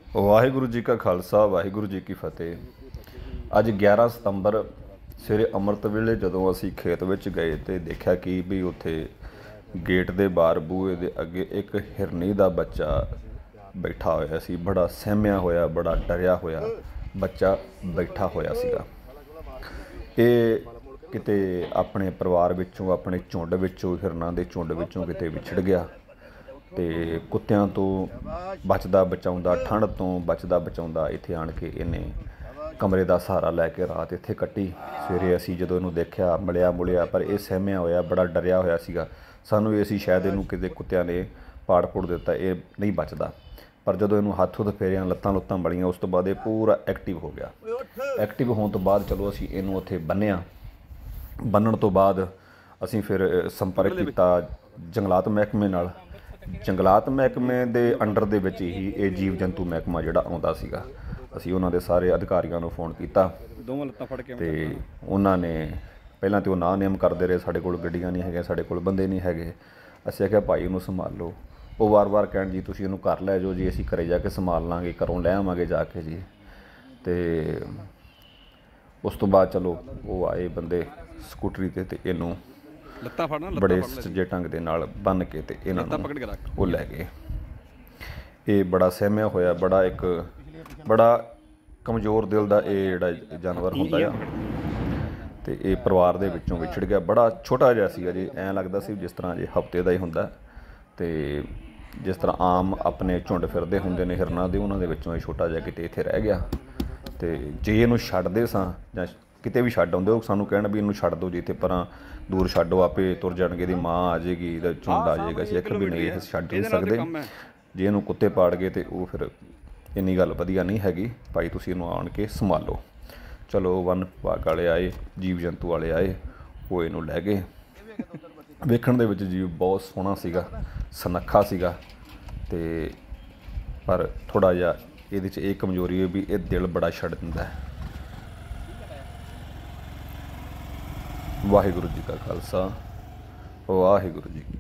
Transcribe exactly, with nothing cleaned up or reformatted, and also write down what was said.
ਵਾਹਿਗੁਰੂ जी का खालसा वाहिगुरू जी की फतेह। अज ग्यारह सितंबर सवेरे अमृत वेले जदों असी खेत विच गए तो देखा कि भी उत्थे गेट दे बाहर बूहे दे अगे एक हिरनी दा बच्चा बैठा होया सी। बड़ा सहमिया होया, बड़ा डरिया होया बच्चा बैठा होया सीगा। ये किते अपने परिवार विचों, अपने झुंड विचों, हिरनां दे झुंड विचों किते विछड़ गया ते कुत्तियां तो बचदा बचाउंदा, ठंड तो बचदा बचाउंदा इत्थे आण के इन्हें कमरे का सहारा लैके रात इत्थे कट्टी। सवेरे असीं जदों इहनूं देखिया, मिलिया मुलिया, पर यह सहमिया होया, बड़ा डरिया होया सीगा। सानूं ये सी शायद इहनूं किते कुत्तियां ने पाड़ पुड़ दिता, ये नहीं बचदा। पर जदों इहनूं हत्थ हुत्थ फेरिया, लत्तां लुत्तां मलियां, उस तो बाद ये पूरा एक्टिव हो गया। एक्टिव होने तो बाद चलो असीं इहनूं उत्थे बन्निया। बन्नण तो बाद असीं फिर संपर्क किया जंगलात महकमे नाल। जंगलात महकमे दे अंडर दे विच ही ये जीव जंतु महकमा जिहड़ा आउंदा सीगा। असीं उन्हां दे सारे अधिकारियों नूं फोन कीता ते उन्हां ने पहलां तो ना नियम करदे रहे, साडे कोल गड्डियां नहीं हैगियां, साडे कोल बंदे नहीं हैगे। असीं आखिया भाई इहनूं संभाल लो। वो वार वार कहण जी तुसीं इहनूं घर लै जाओ जी, असीं घरे जाके संभाल लांगे, घरों लै आवांगे जाके जी। ते उस तो बाद चलो वो आए बंदे स्कूटरी ते ते इहनूं बड़े सज्जे ढंग दे नाल बन के ते इन्हां नूं वो लै गए। ये बड़ा सहमिया होया, बड़ा एक बड़ा कमज़ोर दिल दा ये जिहड़ा जानवर हुंदा आ ते ये परिवार दे विचों विछड़ गया। बड़ा छोटा जिहा सीगा जी, ऐं लगदा सी जिस तरह जे हफ्ते दा ही हुंदा ते जिस तरह आम अपने झुंड फिरदे हुंदे ने हिरनां दे, उन्हां दे विचों ये छोटा जिहा किते इत्थे रह गया। ते जे इहनूं छड्डदे सां जां किते भी छड्ड आउंदे, सानूं कहण भी इहनूं छड्ड दो जी, इत्थे परां दूर छड्डो, आपे तुर जाणगे, दी माँ आ जाएगी, इहदा झुंड आ जाएगा। असीं एक भी नहीं छड्ड नहीं सकदे। जे इहनूं कुत्ते पाड़ गए तो वो फिर इन्नी गल वधिया नहीं हैगी। भाई तुसीं इहनूं आण के संभालो। चलो वन विभाग वाले आए, जीव जंतु वाले आए, वो इहनूं लै गए। वेखण दे विच जीव बहुत सोहना सीगा, सुनक्खा सीगा ते पर थोड़ा जिहा इहदे च ये कमजोरी है भी ये दिल बड़ा छड्ड दिंदा है। वाहिगुरू जी का खालसा वाहिगुरू जी।